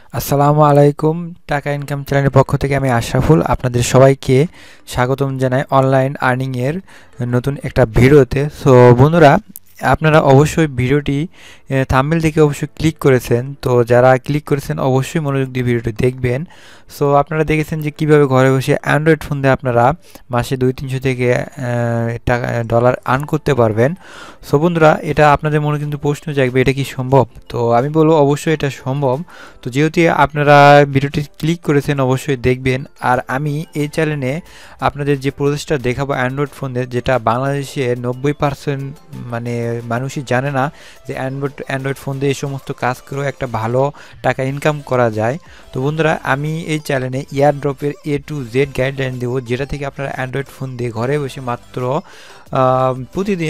আসসালামু আলাইকুম। টাকা ইনকাম চ্যানেলের পক্ষ থেকে আমি আশরাফুল আপনাদের সবাইকে স্বাগতম জানাই অনলাইন আর্নিং এর নতুন একটা ভিডিওতে। সো বন্ধুরা, আপনারা অবশ্যই ভিডিওটি থাম্বনেল দেখে অবশ্যই ক্লিক করেছেন। তো যারা ক্লিক করেছেন অবশ্যই মনোযোগ দিয়ে ভিডিওটি দেখবেন। সো আপনারা দেখেছেন যে কিভাবে ঘরে বসে অ্যান্ড্রয়েড ফোন দিয়ে আপনারা মাসে 200-300 থেকে টাকা ডলার আর্ন করতে পারবেন। সো বন্ধুরা, এটা আপনাদের মনে কিন্তু প্রশ্ন জাগবে, এটা কি সম্ভব? তো আমি বলবো অবশ্যই এটা সম্ভব। তো যেহেতু আপনারা ভিডিওটি ক্লিক করেছেন অবশ্যই দেখবেন। আর আমি এই চ্যানেলে আপনাদের যে প্রসেসটা দেখাবো অ্যান্ড্রয়েড ফোনের, যেটা বাংলাদেশে 90% মানে মানুষই জানে না যে অ্যান্ড্রয়েড ফোন দিয়ে এই সমস্ত কাজ করেও একটা ভালো টাকা ইনকাম করা যায়। তো বন্ধুরা, আমি এই চ্যানেলে ইয়ারড্রপের A to Z গাইডলাইন দেবো, যেটা থেকে আপনারা অ্যান্ড্রয়েড ফোন দিয়ে ঘরে বসে মাত্র প্রতিদিন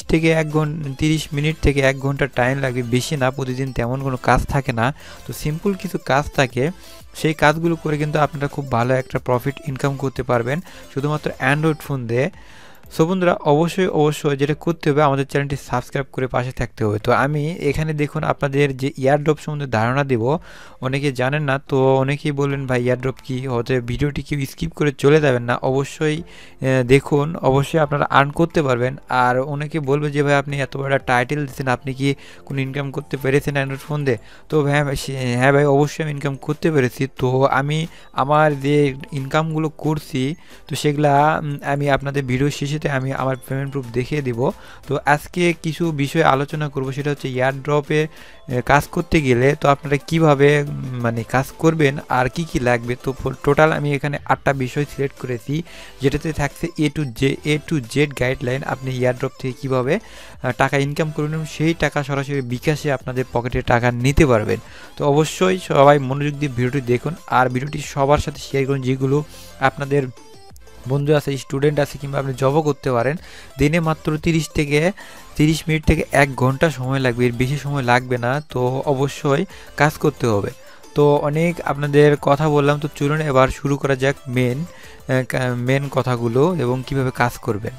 30 মিনিট থেকে 1 ঘন্টা টাইম লাগে, বেশি না। প্রতিদিন তেমন কোনো কাজ থাকে না, তো সিম্পল কিছু কাজ থাকে, সেই কাজগুলো করে কিন্তু আপনারা খুব ভালো একটা প্রফিট ইনকাম করতে পারবেন শুধুমাত্র অ্যান্ড্রয়েড ফোন দিয়ে। সো বন্ধুরা, অবশ্যই যেটা করতে হবে, আমাদের চ্যানেলটি সাবস্ক্রাইব করে পাশে থাকতে হবে। তো আমি এখানে দেখুন আপনাদের যে ইয়ারড্রপ সম্বন্ধে ধারণা দেব। অনেকে জানেন না, তো অনেকেই বললেন ভাই ইয়ারড্রপ কি, হয়তো ভিডিওটি কেউ স্কিপ করে চলে যাবেন না, অবশ্যই দেখুন, অবশ্যই আপনারা আর্ন করতে পারবেন। আর অনেকে বলবে যে ভাই আপনি এত বড় টাইটেল দিচ্ছেন, আপনি কি কোনো ইনকাম করতে পেরেছেন অ্যান্ড্রয়েড ফোন দিয়ে? তো হ্যাঁ ভাই, অবশ্যই আমি ইনকাম করতে পেরেছি। তো আমি আমার যে ইনকামগুলো করছি, তো সেগুলা আমি আপনাদের ভিডিও শেষেতে আমি আমার পেমেন্ট প্রুফ দেখিয়ে দিব। তো আজকে কিছু বিষয় আলোচনা করব, সেটা হচ্ছে ইয়ারড্রপে কাজ করতে গেলে তো আপনারা কিভাবে মানে কাজ করবেন আর কি কি লাগবে। তো টোটাল আমি এখানে 8টা বিষয় সিলেক্ট করেছি, যেটাতে থাকছে এ টু জেড গাইডলাইন। আপনি ইয়ারড্রপ থেকে কিভাবে টাকা ইনকাম করবেন এবং সেই টাকা সরাসরি বিকাশে আপনাদের পকেটে টাকা নিতে পারবেন। তো অবশ্যই সবাই মনোযোগ দিয়ে ভিডিওটি দেখুন, আর ভিডিওটি সবার সাথে শেয়ার করুন, যেগুলো আপনাদের বন্ধু আছে, স্টুডেন্ট আছে, কিংবা আপনি জবও করতে পারেন। দিনে মাত্র 30 মিনিট থেকে 1 ঘন্টা সময় লাগবে, এর বেশি সময় লাগবে না। তো অবশ্যই কাজ করতে হবে। তো অনেক আপনাদের কথা বললাম, তো চলুন এবার শুরু করা যাক মেন কথাগুলো এবং কিভাবে কাজ করবেন।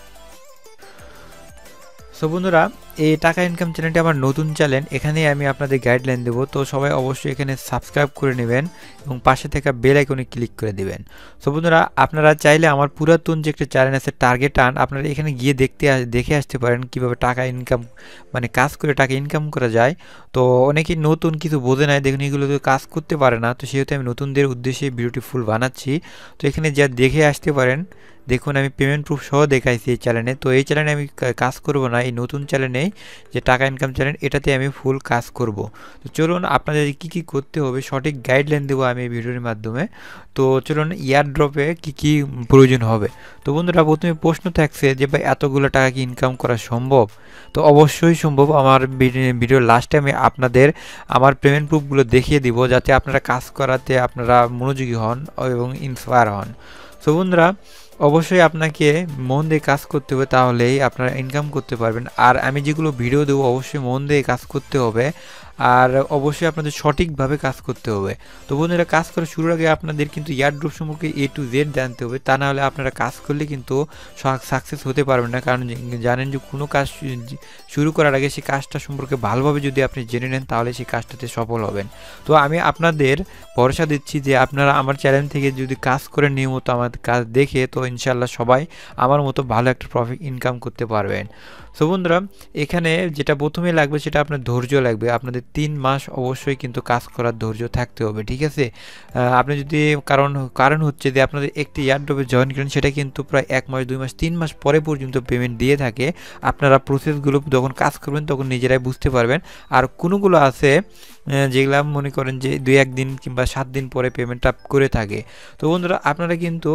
সো বন্ধুরা, এই টাকা ইনকাম চ্যানেলটি আমার নতুন চ্যানেল, এখানে আমি আপনাদের গাইডলাইন দেবো। তো সবাই অবশ্যই এখানে সাবস্ক্রাইব করে নেবেন এবং পাশে থাকা বেল আইকনে ক্লিক করে দিবেন। সো বন্ধুরা, আপনারা চাইলে আমার পুরাতন যে একটা চ্যানেল আছে টার্গেট আর্ন, আপনারা এখানে গিয়ে দেখে আসতে পারেন কীভাবে টাকা ইনকাম মানে কাজ করে টাকা ইনকাম করা যায়। তো অনেকেই নতুন কিছু বোঝে নাই, দেখুন এগুলো তো কাজ করতে পারে না, তো সেহেতু আমি নতুনদের উদ্দেশ্যে ভিডিওটি ফুল বানাচ্ছি। তো এখানে যা দেখে আসতে পারেন, দেখুন আমি পেমেন্ট প্রুফ সহ দেখাইছি এই চ্যানেলে। তো এই চ্যানেলে আমি কাজ করব না, এই নতুন চ্যানেলে যে টাকা ইনকাম চ্যানেল, এটাতে আমি ফুল কাজ করব। তো চলুন আপনাদের কি কি করতে হবে সঠিক গাইডলাইন দেবো আমি এই ভিডিওর মাধ্যমে। তো চলুন ইয়ারড্রপে কি কি প্রয়োজন হবে। তো বন্ধুরা, প্রথমে প্রশ্ন থাকছে যে ভাই এতগুলো টাকা কি ইনকাম করা সম্ভব? তো অবশ্যই সম্ভব। আমার ভিডিওর লাস্টে আমি আপনাদের আমার পেমেন্ট প্রুফগুলো দেখিয়ে দিব, যাতে আপনারা কাজ করাতে আপনারা মনোযোগী হন এবং ইন্সপায়ার হন। সো বন্ধুরা, অবশ্যই আপনাকে মন দিয়ে কাজ করতে হবে, তাহলেই আপনারা ইনকাম করতে পারবেন। আর আমি যেগুলো ভিডিও দেবো অবশ্যই মন দিয়ে কাজ করতে হবে, আর অবশ্যই আপনাদের সঠিকভাবে কাজ করতে হবে। তো বন্ধুরা, কাজ করা শুরুর আগে আপনাদের কিন্তু ইয়ারড্রপ সম্পর্কে A to Z জানতে হবে, তা না হলে আপনারা কাজ করলে কিন্তু সাকসেস হতে পারবেন না। কারণ জানেন যে কোনো কাজ শুরু করার আগে সেই কাজটা সম্পর্কে ভালোভাবে যদি আপনি জেনে নেন, তাহলে সেই কাজটাতে সফল হবেন। তো আমি আপনাদের ভরসা দিচ্ছি যে আপনারা আমার চ্যানেল থেকে যদি কাজ করে নিয়মিত আমার কাজ দেখে, তো ইনশাল্লাহ সবাই আমার মতো ভালো একটা প্রফিট ইনকাম করতে পারবেন। সো বন্ধুরা, এখানে যেটা প্রথমে লাগবে সেটা আপনার ধৈর্য লাগবে। আপনাদের 3 মাস অবশ্যই কিন্তু কাজ করার ধৈর্য থাকতে হবে, ঠিক আছে? আপনি যদি কারণ হচ্ছে যে আপনাদের একটি ইয়ারড্রপে জয়েন করেন, সেটা কিন্তু প্রায় 1 মাস 2 মাস 3 মাস পরে পর্যন্ত পেমেন্ট দিয়ে থাকে। আপনারা প্রসেসগুলো যখন কাজ করবেন তখন নিজেরাই বুঝতে পারবেন। আর কোনোগুলো আছে যেগুলো মনে করেন যে 2-1 দিন কিংবা 7 দিন পরে পেমেন্টটা করে থাকে। তো বন্ধুরা, আপনারা কিন্তু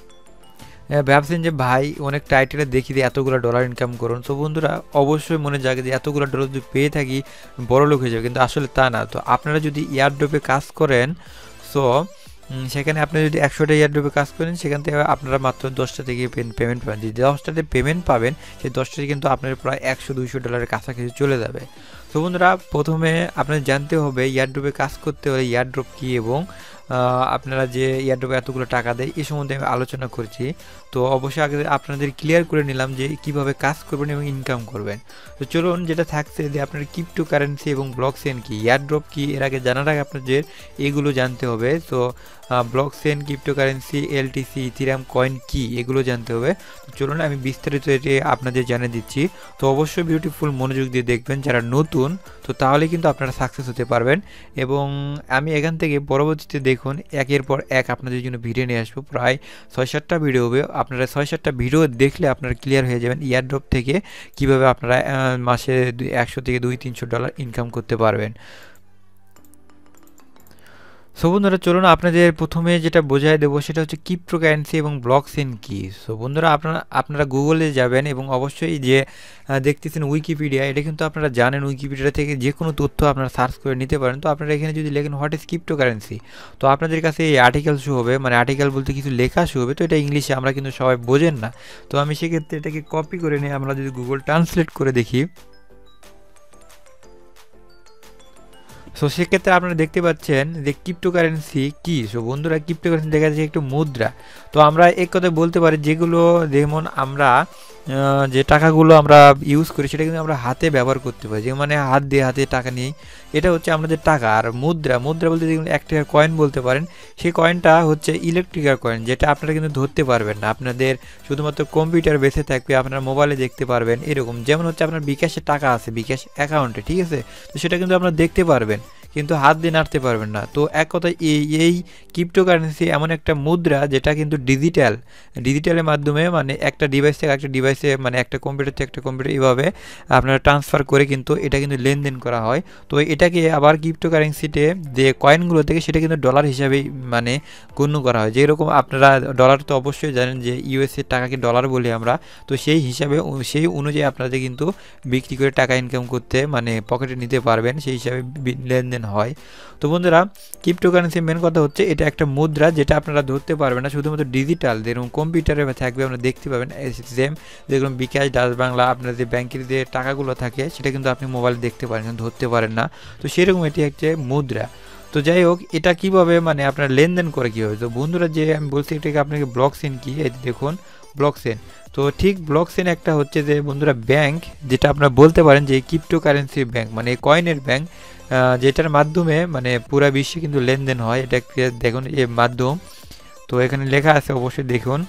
ভাবছেন যে ভাই অনেক টাইটেলে দেখি যে এতগুলো ডলার ইনকাম করুন। তো বন্ধুরা, অবশ্যই মনে জাগে যে এতগুলো ডলার যদি পেয়ে থাকি বড় লোক হয়ে যাবে, কিন্তু আসলে তা না। তো আপনারা যদি ইয়ারড্রপে কাজ করেন, সো সেখানে আপনি যদি 100টা ইয়ারড্রপে কাজ করেন, সেখান থেকে আপনারা মাত্র 10টা থেকে পেমেন্ট পাবেন। যদি 10টাতে পেমেন্ট পাবেন, সেই 10টাতে কিন্তু আপনার প্রায় $100-200 কাছাকাছি চলে যাবে। তো বন্ধুরা, প্রথমে আপনার জানতে হবে ইয়ারড্রপে কাজ করতে হলে ইয়ারড্রপ কী এবং আপনারা যে এয়ারড্রপে এতগুলো টাকা দেয় এই সম্বন্ধে আমি আলোচনা করছি। তো অবশ্যই আগে আপনাদের ক্লিয়ার করে নিলাম যে কিভাবে কাজ করবেন এবং ইনকাম করবেন। তো চলুন, যেটা থাকছে যে আপনার ক্রিপ্টো কারেন্সি এবং ব্লকচেন কি, এয়ারড্রপ কি, এর আগে জানার আগে আপনাদের এগুলো জানতে হবে। তো blockchain, cryptocurrency, LTC, Ethereum coin কি, এগুলো জানতে হবে। তো চলুন আমি বিস্তারিত এটি আপনাদের জানিয়ে দিচ্ছি। তো অবশ্যই ভিডিওটি ফুল মনোযোগ দিয়ে দেখবেন যারা নতুন, তো তাহলে কিন্তু আপনারা সাকসেস হতে পারবেন। এবং আমি এখান থেকে পরবর্তীতে দেখুন একের পর এক আপনাদের জন্য ভিডিও নিয়ে আসবো, প্রায় 6-7টা ভিডিও হবে। আপনারা 6-7টা ভিডিও দেখলে আপনারা ক্লিয়ার হয়ে যাবেন এয়ারড্রপ থেকে কিভাবে আপনারা মাসে 100 থেকে $200-300 ইনকাম করতে পারবেন। সো বন্ধুরা চলুন আপনাদের প্রথমে যেটা বোঝায় দেবো সেটা হচ্ছে ক্রিপ্টোকারেন্সি এবং ব্লকচেন কি। সো বন্ধুরা আপনারা গুগলে যাবেন এবং অবশ্যই যে দেখতেছেন উইকিপিডিয়া, এটা কিন্তু আপনারা জানেন উইকিপিডিয়া থেকে যে কোনো তথ্য আপনারা সার্চ করে নিতে পারেন। তো আপনারা এখানে যদি লেখেন হোয়াট ইজ ক্রিপ্টোকারেন্সি, তো আপনাদের কাছে এই আর্টিকেল শো হবে, মানে আর্টিকেল বলতে কিছু লেখা শো হবে। তো এটা ইংলিশে, আমরা কিন্তু সবাই বোঝেন না। তো আমি সেক্ষেত্রে এটাকে কপি করে নিয়ে আমরা যদি গুগল ট্রান্সলেট করে দেখি, সো সেক্ষেত্রে আপনারা দেখতে পাচ্ছেন যে ক্রিপ্টোকারেন্সি কি। সো বন্ধুরা ক্রিপ্টোকারেন্সি দেখা যাচ্ছে একটু মুদ্রা। তো আমরা এক কথায় বলতে পারি যেগুলো, যেমন আমরা যে টাকাগুলো আমরা ইউজ করি সেটা কিন্তু আমরা হাতে ব্যবহার করতে পারি, যে মানে হাতে টাকা নিই, এটা হচ্ছে আমাদের টাকা। আর মুদ্রা বলতে যেগুলো 1 টাকার কয়েন বলতে পারেন, সেই কয়েনটা হচ্ছে ইলেকট্রিক্যাল কয়েন, যেটা আপনারা কিন্তু ধরতে পারবেন না, আপনাদের শুধুমাত্র কম্পিউটার বেসে থাকবে, আপনার মোবাইলে দেখতে পারবেন এরকম। যেমন হচ্ছে আপনার বিকাশে টাকা আছে, বিকাশ অ্যাকাউন্টে, ঠিক আছে, তো সেটা কিন্তু আপনারা দেখতে পারবেন কিন্তু হাত দিয়ে নাড়তে পারবেন না। তো এক কথায় এই ক্রিপ্টোকারেন্সি এমন একটা মুদ্রা যেটা কিন্তু ডিজিটালের মাধ্যমে, মানে একটা ডিভাইস থেকে একটা ডিভাইসে, মানে একটা কম্পিউটার থেকে একটা কম্পিউটার, এইভাবে আপনারা ট্রান্সফার করে কিন্তু এটা কিন্তু লেনদেন করা হয়। তো এটাকে আবার ক্রিপ্টোকারেন্সিতে যে কয়েনগুলো থেকে সেটা কিন্তু ডলার হিসাবেই মানে গণ্য করা হয়। যেরকম আপনারা ডলার তো অবশ্যই জানেন যে ইউএসএ টাকাকে ডলার বলি আমরা, তো সেই হিসাবে সেই অনুযায়ী আপনাদের কিন্তু বিক্রি করে টাকা ইনকাম করতে, মানে পকেটে নিতে পারবেন, সেই হিসাবে লেনদেন হয়। তো বন্ধুরা ক্রিপ্টোকারেন্সি মেন কথা হচ্ছে এটা একটা মুদ্রা যেটা আপনারা ধরতে পারবেন না, শুধুমাত্র ডিজিটাল, যেরকম কম্পিউটারে থাকবে আমরা দেখতে পাবেন সেম, যেরকম বিকাশ, ডাচ বাংলা, আপনার যে ব্যাংকের যে টাকাগুলো থাকে সেটা কিন্তু আপনি মোবাইলে দেখতে পারেন, কিন্তু ধরতে পারেন না। তো সেরকম এটি হচ্ছে মুদ্রা। তো যাই হোক, এটা কিভাবে মানে আপনার লেনদেন করে কীভাবে, তো বন্ধুরা যে আমি বলছি এটাকে আপনাকে ব্লকচেন কি, এই দেখুন ব্লকচেন। তো ঠিক ব্লকচেন একটা হচ্ছে যে বন্ধুরা ব্যাংক, যেটা আপনারা বলতে পারেন যে ক্রিপ্টোকারেন্সির ব্যাংক, মানে কয়েনের ব্যাংক, যেটার মাধ্যমে মানে পুরা বিশ্বে কিন্তু লেনদেন হয়। এটা দেখুন এর মাধ্যম, তো এখানে লেখা আছে অবশ্যই দেখুন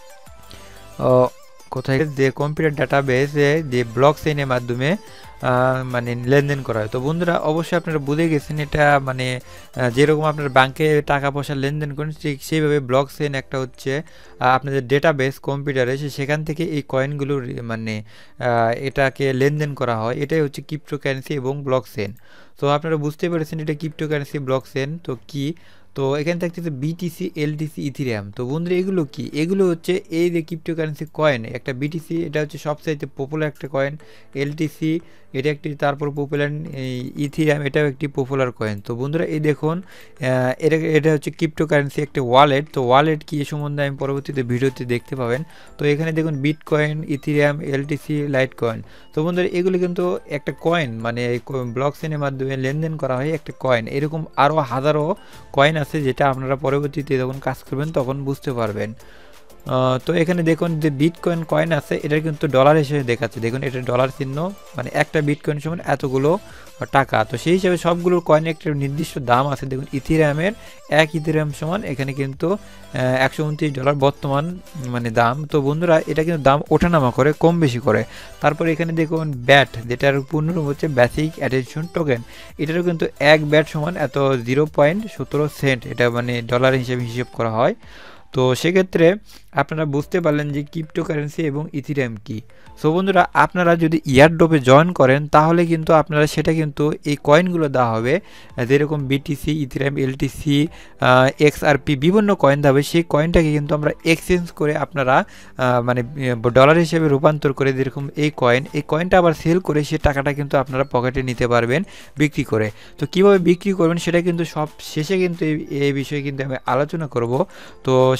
কোথায়, যে কম্পিউটার ডাটাবেসে যে ব্লকচেনের মাধ্যমে মানে লেনদেন করা হয়। তো বন্ধুরা অবশ্যই আপনারা বুঝে গেছেন এটা, মানে যেরকম আপনার ব্যাংকে টাকা পয়সা লেনদেন করেন ঠিক সেইভাবে ব্লকচেন একটা হচ্ছে আপনাদের ডেটাবেস কম্পিউটারে, সেখান থেকে এই কয়েনগুলো মানে এটাকে লেনদেন করা হয়। এটাই হচ্ছে ক্রিপ্টোকারেন্সি এবং ব্লকচেন। তো আপনারা বুঝতে পেরেছেন এটা ক্রিপ্টোকারেন্সি, ব্লকচেন তো কি। তো এখানে থাকতেছে বিটিসি, এলটিসি, ইথিরিয়াম। তো বন্ধুরা এগুলো কি, এগুলো হচ্ছে এই যে ক্রিপ্টোকারেন্সি কয়েন, একটা বিটিসি এটা হচ্ছে সবচাইতে পপুলার একটা কয়েন, এলটিসি এটা একটি, তারপর পপুলার ইথিরিয়াম এটাও একটি পপুলার কয়েন। তো বন্ধুরা এই দেখুন এটা হচ্ছে ক্রিপ্টোকারেন্সি একটা ওয়ালেট। তো ওয়ালেট কি এ সম্বন্ধে আমি পরবর্তীতে ভিডিওতে দেখতে পাবেন। তো এখানে দেখুন bitcoin, Ethereum, LTC, Litecoin. তো বন্ধুরা এগুলো কিন্তু একটা কয়েন, মানে ব্লকচেনের মাধ্যমে লেনদেন করা হয় একটা কয়েন। এরকম আরও হাজারো কয়েন আছে যেটা আপনারা পরবর্তীতে যখন কাজ করবেন তখন বুঝতে পারবেন। তো এখানে দেখুন যে বিটকয়েন কয়েন আছে, এটার কিন্তু ডলার হিসেবে দেখাচ্ছে, দেখুন এটা ডলার চিহ্ন, মানে একটা বিটকয়েন সমান এতগুলো টাকা। তো সেই হিসাবে সবগুলোর কয়েনের একটা নির্দিষ্ট দাম আছে। দেখুন ইথিরিয়ামের ইথিরিয়াম সমান এখানে কিন্তু $129 বর্তমান মানে দাম। তো বন্ধুরা এটা কিন্তু দাম ওঠানামা করে, কম বেশি করে। তারপর এখানে দেখুন ব্যাট, যেটার পূর্ণরূপ হচ্ছে বেসিক অ্যাটেনশন টোকেন, এটারও কিন্তু এক ব্যাট সমান এত 0.17 সেন্ট, এটা মানে ডলার হিসেবে হিসেব করা হয়। তো সেক্ষেত্রে আপনারা বুঝতে পারলেন যে ক্রিপ্টোকারেন্সি এবং ইথিরিয়াম কি। সো বন্ধুরা আপনারা যদি এয়ারড্রপে জয়েন করেন তাহলে কিন্তু আপনারা সেটা কিন্তু এই কয়েনগুলো দেওয়া হবে, যেরকম বিটিসি, ইথিরিয়াম, এলটিসি, এক্সআরপি বিভিন্ন কয়েন দেওয়া হবে। সেই কয়েনটাকে কিন্তু আমরা এক্সচেঞ্জ করে আপনারা মানে ডলার হিসেবে রূপান্তর করে, যেরকম এই কয়েনটা আবার সেল করে সে টাকাটা কিন্তু আপনারা পকেটে নিতে পারবেন বিক্রি করে। তো কিভাবে বিক্রি করবেন সেটা কিন্তু সব শেষে কিন্তু এই বিষয়ে কিন্তু আমি আলোচনা করব। তো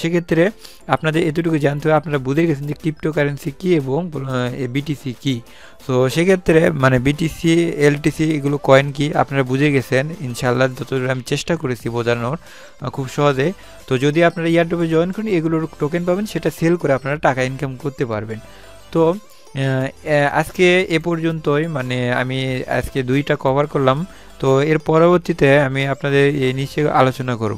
সেক্ষেত্রে আপনাদের এতটুকু জানতে হবে, আপনারা বুঝে গেছেন যে ক্রিপ্টোকারেন্সি কী এবং বিটিসি কী। সো সেক্ষেত্রে মানে বিটিসি এলটিসি এগুলো কয়েন কি আপনারা বুঝে গেছেন ইনশাআল্লাহ, যতদূর আমি চেষ্টা করেছি বোঝানোর খুব সহজে। তো যদি আপনারা এয়ারড্রপে জয়েন করেন এগুলোর টোকেন পাবেন, সেটা সেল করে আপনারা টাকা ইনকাম করতে পারবেন। তো আজকে এ পর্যন্তই, মানে আমি আজকে 2টা কভার করলাম। তো এর পরবর্তীতে আমি আপনাদের এই নিচে আলোচনা করব।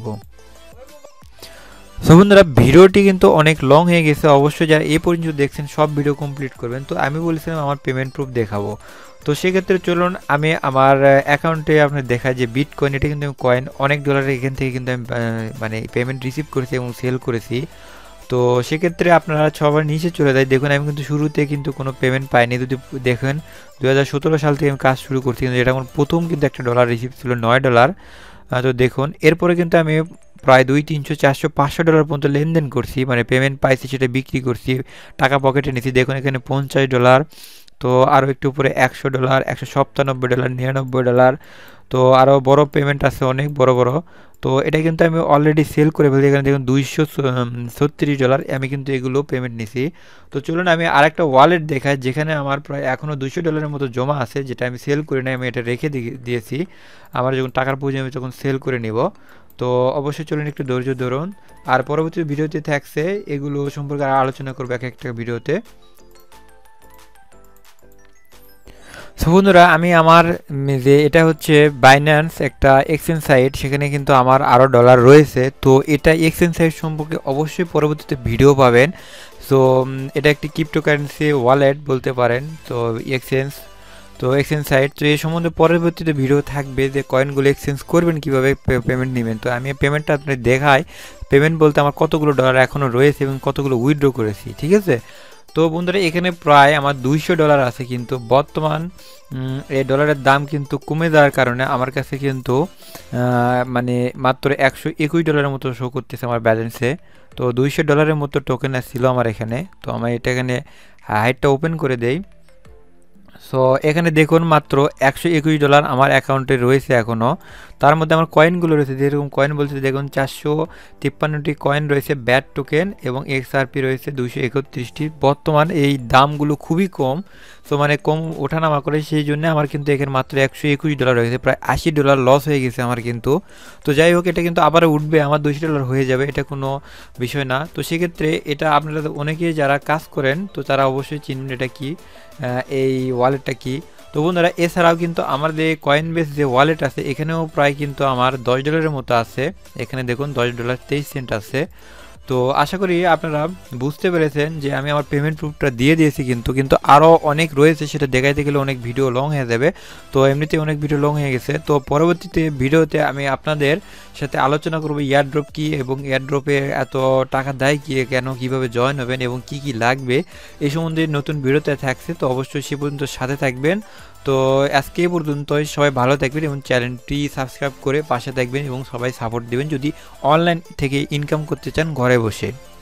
সো বন্ধুরা ভিডিওটি কিন্তু অনেক লং হয়ে গেছে, অবশ্যই যারা এই পর্যন্ত দেখছেন সব ভিডিও কমপ্লিট করবেন। তো আমি বলেছিলাম আমার পেমেন্ট প্রুফ দেখাবো, তো সেক্ষেত্রে চলুন আমি আমার অ্যাকাউন্টে আপনার দেখাই যে বিটকয়েন, এটা কিন্তু আমি কয়েন অনেক ডলারের এখান থেকে কিন্তু আমি মানে পেমেন্ট রিসিভ করেছি এবং সেল করেছি। তো সেক্ষেত্রে আপনারা সবার নিচে চলে যায়, দেখুন আমি কিন্তু শুরুতে কিন্তু কোনো পেমেন্ট পাইনি। যদি দেখেন 2017 সাল থেকে আমি কাজ শুরু করছি, কিন্তু এটা আমার প্রথম কিন্তু একটা ডলার রিসিভ ছিল $9। তো দেখুন এরপরে কিন্তু আমি প্রায় 200, 300, 400, 500 ডলার পর্যন্ত লেনদেন করছি, মানে পেমেন্ট পাইছি সেটা বিক্রি করছি, টাকা পকেটে নিয়েছি। দেখুন এখানে $50, তো আরও একটু উপরে $100, $197, $99। তো আরও বড় পেমেন্ট আছে অনেক বড় বড়। তো এটা কিন্তু আমি অলরেডি সেল করে ফেলছি, এখানে দেখুন $236 আমি কিন্তু এগুলো পেমেন্ট নিছি। তো চলুন আমি আরেকটা ওয়ালেট দেখাই যেখানে আমার প্রায় এখনও $200 মতো জমা আছে, যেটা আমি সেল করে নিই, আমি এটা রেখে দিয়েছি। আমার যখন টাকার প্রয়োজন আমি তখন সেল করে নিব। তো অবশ্যই চলুন একটু ধৈর্য ধরুন, আর পরবর্তী ভিডিওতে থাকছে এগুলো সম্পর্কে আলোচনা করবো এক একটা ভিডিওতে। সো বন্ধুরা আমি আমার যে এটা হচ্ছে বাইন্যান্স একটা এক্সচেঞ্জ সাইট, সেখানে কিন্তু আমার আরও ডলার রয়েছে। তো এটা এক্সচেঞ্জ সাইট সম্পর্কে অবশ্যই পরবর্তীতে ভিডিও পাবেন। সো এটা একটি ক্রিপ্টোকারেন্সি ওয়ালেট বলতে পারেন, তো এক্সচেঞ্জ সাইট। তো এই সম্বন্ধে পরবর্তীতে ভিডিও থাকবে যে কয়েনগুলো এক্সচেঞ্জ করবেন, কীভাবে পেমেন্ট নেবেন। তো আমি পেমেন্টটা আপনাদের দেখাই, পেমেন্ট বলতে আমার কতগুলো ডলার এখনও রয়েছে এবং কতগুলো উইথড্র করেছি, ঠিক আছে। তো বন্ধুরা এখানে প্রায় আমার $200 আছে, কিন্তু বর্তমান এই ডলারের দাম কিন্তু কমে যাওয়ার কারণে আমার কাছে কিন্তু মানে মাত্র $121 মতো শো করতেছে আমার ব্যালেন্সে। তো $200 মতো টোকেন ছিল আমার এখানে। তো আমার এটা এখানে হাইটটা ওপেন করে দেই। সো এখানে দেখুন মাত্র $121 আমার অ্যাকাউন্টে রয়েছে এখনও। তার মধ্যে আমার কয়েনগুলো রয়েছে, যেরকম কয়েন বলছে দেখুন 453টি কয়েন রয়েছে ব্যাট টোকেন, এবং XRP রয়েছে 231টি। বর্তমান এই দামগুলো খুবই কম, সো মানে কম ওঠানামা করে, সেই জন্য আমার কিন্তু এখানে মাত্র $121 রয়েছে, প্রায় $80 লস হয়ে গেছে আমার কিন্তু। তো যাই হোক এটা কিন্তু আবার উঠবে, আমার $200 হয়ে যাবে, এটা কোনো বিষয় না। তো সেক্ষেত্রে এটা আপনারা অনেকেই যারা কাজ করেন তো তারা অবশ্যই চিনবেন এটা কি, এই ওয়ালেটটা কি। তো বন্ধুরা এছাড়াও কিন্তু আমাদের কয়েনবেস যে ওয়ালেট আছে এখানেও প্রায় কিন্তু আমার $10 মতো আছে, এখানে দেখুন $10.23 আছে। তো আশা করি আপনারা বুঝতে পেরেছেন যে আমি আমার পেমেন্ট প্রুফটা দিয়ে দিয়েছি, কিন্তু আরও অনেক রয়েছে, সেটা দেখাইতে গেলে অনেক ভিডিও লং হয়ে যাবে। তো এমনিতে অনেক ভিডিও লং হয়ে গেছে। তো পরবর্তীতে ভিডিওতে আমি আপনাদের সাথে আলোচনা করব এয়ারড্রপ কি, এবং এয়ারড্রপে এত টাকা দেয় কি, কেন, কিভাবে জয়েন হবেন এবং কি কি লাগবে, এই সম্বন্ধে নতুন ভিডিওতে থাকছে। তো অবশ্যই সে পর্যন্ত সাথে থাকবেন। তো আজকে এই পর্যন্তই, সবাই ভালো থাকবেন এবং চ্যানেলটি সাবস্ক্রাইব করে পাশে থাকবেন এবং সবাই সাপোর্ট দেবেন যদি অনলাইন থেকে ইনকাম করতে চান ঘরে বসে।